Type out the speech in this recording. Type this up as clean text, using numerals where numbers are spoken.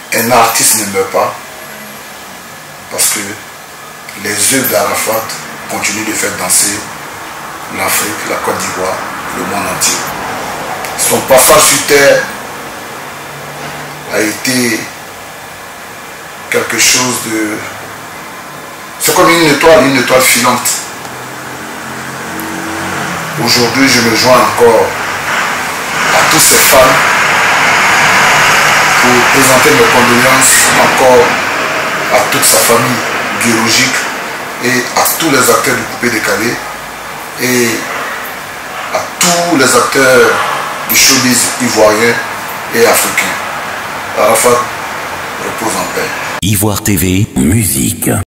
un artiste ne meurt pas parce que les œuvres d'Arafat continuent de faire danser l'Afrique, la Côte d'Ivoire, le monde entier. Son passage sur terre a été quelque chose de... C'est comme une étoile filante. Aujourd'hui, je me joins encore à tous ces fans pour présenter mes condoléances encore à toute sa famille biologique et à tous les acteurs du Coupé Décalé et à tous les acteurs du showbiz ivoirien et africain. Arafat repose en paix. Ivoire TV, musique.